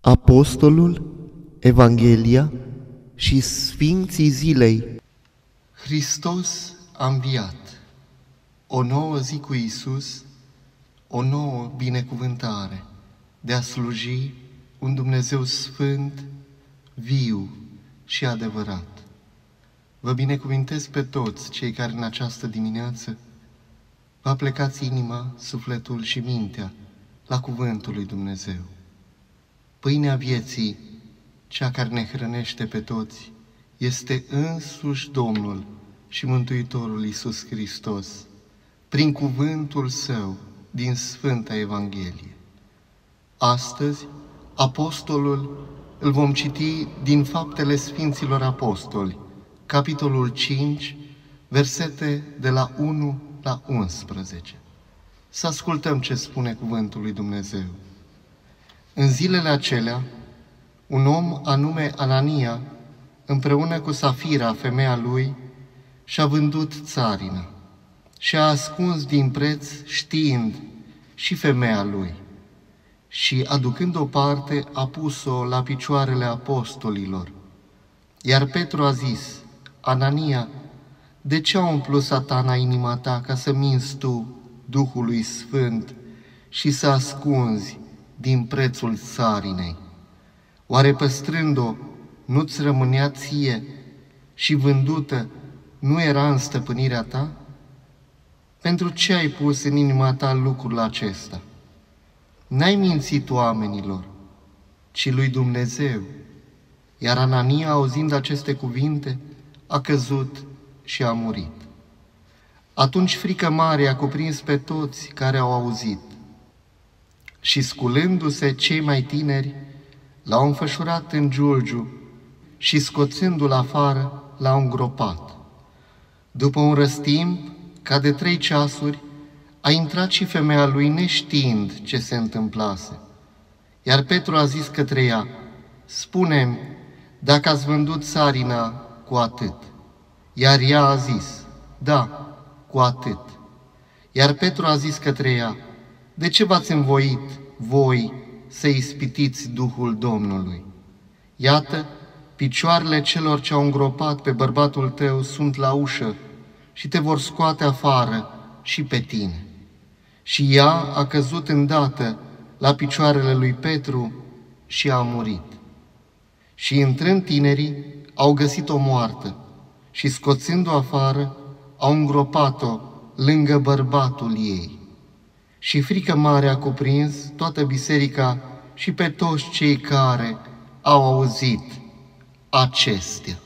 Apostolul, Evanghelia și Sfinții Zilei. Hristos a înviat. O nouă zi cu Iisus, o nouă binecuvântare de a sluji un Dumnezeu sfânt, viu și adevărat. Vă binecuvintez pe toți cei care în această dimineață vă plecați inima, sufletul și mintea la cuvântul lui Dumnezeu. Pâinea vieții, cea care ne hrănește pe toți, este însuși Domnul și Mântuitorul Iisus Hristos, prin cuvântul Său din Sfânta Evanghelie. Astăzi, Apostolul îl vom citi din Faptele Sfinților Apostoli, capitolul 5, versete de la 1 la 11. Să ascultăm ce spune cuvântul lui Dumnezeu. În zilele acelea, un om anume Anania, împreună cu Safira, femeia lui, și-a vândut țarina și a ascuns din preț știind și femeia lui. Și, aducând o parte, a pus-o la picioarele apostolilor. Iar Petru a zis: Anania, de ce a umplut Satana inima ta ca să minți tu Duhului Sfânt și să ascunzi din prețul țarinei? Oare păstrând-o nu-ți rămânea ție și vândută nu era în stăpânirea ta? Pentru ce ai pus în inima ta lucrul acesta? N-ai mințit oamenilor, ci lui Dumnezeu. Iar Anania, auzind aceste cuvinte, a căzut și a murit. Atunci frică mare a cuprins pe toți care au auzit. Și sculându-se cei mai tineri, l-au înfășurat în giulgiu și scoțându-l afară, l-au îngropat. După un răstimp, ca de 3 ceasuri, a intrat și femeia lui neștiind ce se întâmplase. Iar Petru a zis către ea: Spune-mi, dacă ați vândut țarina cu atât. Iar ea a zis: Da, cu atât. Iar Petru a zis către ea: De ce v-ați învoit voi să ispitiți Duhul Domnului? Iată, picioarele celor ce au îngropat pe bărbatul tău sunt la ușă și te vor scoate afară și pe tine. Și ea a căzut îndată la picioarele lui Petru și a murit. Și intrând tinerii, au găsit-o moartă și scoțându-o afară, au îngropat-o lângă bărbatul ei. Și frică mare a cuprins toată biserica și pe toți cei care au auzit acestea.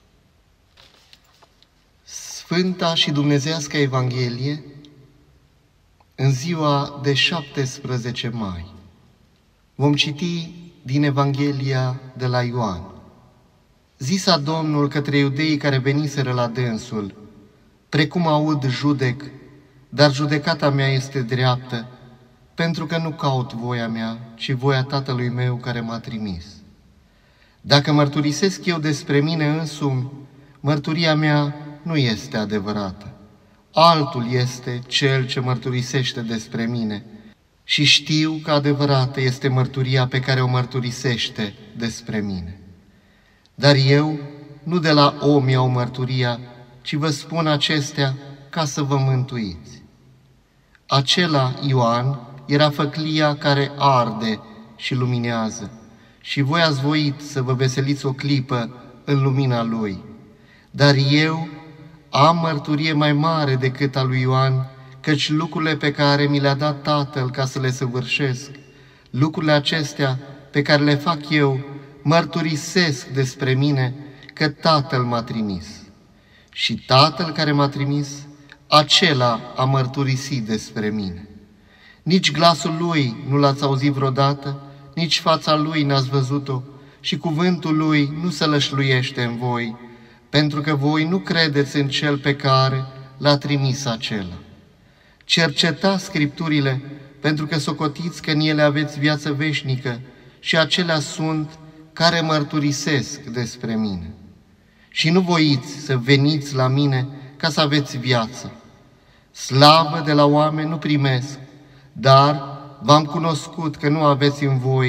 Sfânta și Dumnezeiasca Evanghelie în ziua de 17 mai. Vom citi din Evanghelia de la Ioan. Zisa Domnul către iudeii care veniseră la dânsul: Precum aud, judec, dar judecata mea este dreaptă, pentru că nu caut voia mea, ci voia Tatălui meu care m-a trimis. Dacă mărturisesc eu despre mine însumi, mărturia mea nu este adevărată. Altul este cel ce mărturisește despre mine și știu că adevărată este mărturia pe care o mărturisește despre mine. Dar eu nu de la om iau mărturia, ci vă spun acestea ca să vă mântuiți. Acela, Ioan, era făclia care arde și luminează, și voi ați voit să vă veseliți o clipă în lumina lui. Dar eu am mărturie mai mare decât a lui Ioan, căci lucrurile pe care mi le-a dat Tatăl ca să le săvârșesc, lucrurile acestea pe care le fac eu, mărturisesc despre mine că Tatăl m-a trimis. Și Tatăl care m-a trimis, acela a mărturisit despre mine. Nici glasul lui nu l-ați auzit vreodată, nici fața lui n-ați văzut-o, și cuvântul lui nu se lășluiește în voi, pentru că voi nu credeți în cel pe care l-a trimis acela. Cercetați Scripturile, pentru că socotiți că în ele aveți viață veșnică, și acelea sunt care mărturisesc despre mine. Și nu voiți să veniți la mine ca să aveți viață. Slavă de la oameni nu primesc, dar v-am cunoscut că nu aveți în voi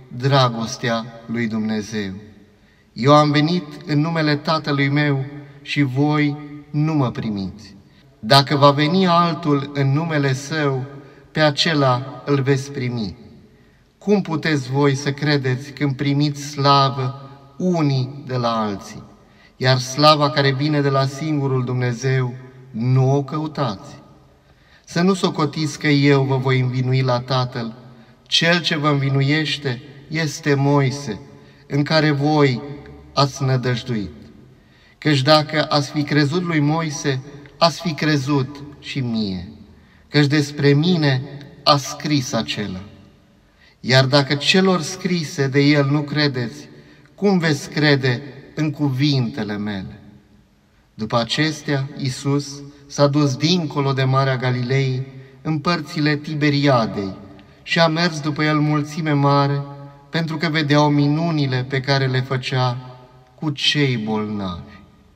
dragostea lui Dumnezeu. Eu am venit în numele Tatălui meu și voi nu mă primiți. Dacă va veni altul în numele Său, pe acela îl veți primi. Cum puteți voi să credeți când primiți slavă unii de la alții, iar slava care vine de la singurul Dumnezeu nu o căutați? Să nu socotiți că eu vă voi învinui la Tatăl. Cel ce vă învinuiește este Moise, în care voi ați nădăjduit. Căci dacă ați fi crezut lui Moise, ați fi crezut și mie, căci despre mine a scris acela. Iar dacă celor scrise de el nu credeți, cum veți crede în cuvintele mele? După acestea, Iisus s-a dus dincolo de Marea Galilei, în părțile Tiberiadei, și a mers după el mulțime mare, pentru că vedeau minunile pe care le făcea cu cei bolnavi.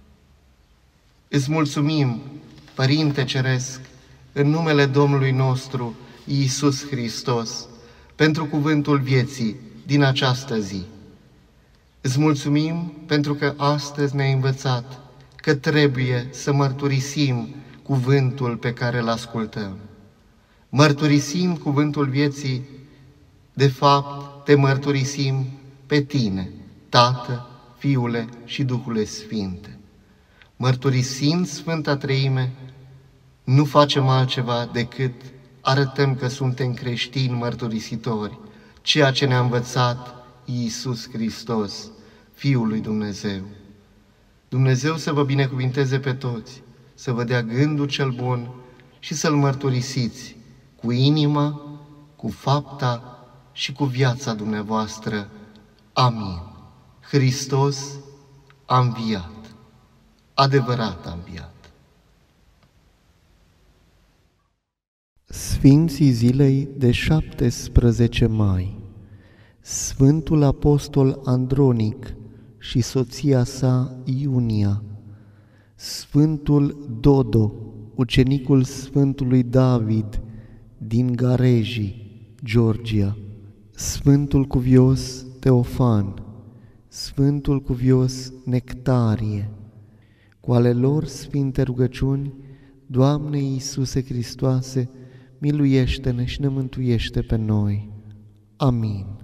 Îți mulțumim, Părinte Ceresc, în numele Domnului nostru, Iisus Hristos, pentru cuvântul vieții din această zi. Îți mulțumim pentru că astăzi ne-ai învățat că trebuie să mărturisim cuvântul pe care îl ascultăm. Mărturisim cuvântul vieții, de fapt te mărturisim pe tine, Tată, Fiule și Duhule Sfinte. Mărturisind Sfânta Treime, nu facem altceva decât arătăm că suntem creștini mărturisitori, ceea ce ne-a învățat Iisus Hristos, Fiul lui Dumnezeu. Dumnezeu să vă binecuvinteze pe toți, să vă dea gândul cel bun și să-L mărturisiți cu inima, cu fapta și cu viața dumneavoastră. Amin. Hristos a înviat, adevărat a înviat. Sfinții zilei de 17 mai, Sfântul Apostol Andronic și soția sa Iunia, Sfântul Dodo, ucenicul Sfântului David din Gareji, Georgia, Sfântul Cuvios Teofan, Sfântul Cuvios Nectarie. Cu ale lor sfinte rugăciuni, Doamne Iisuse Hristoase, miluiește-ne și ne mântuiește pe noi. Amin.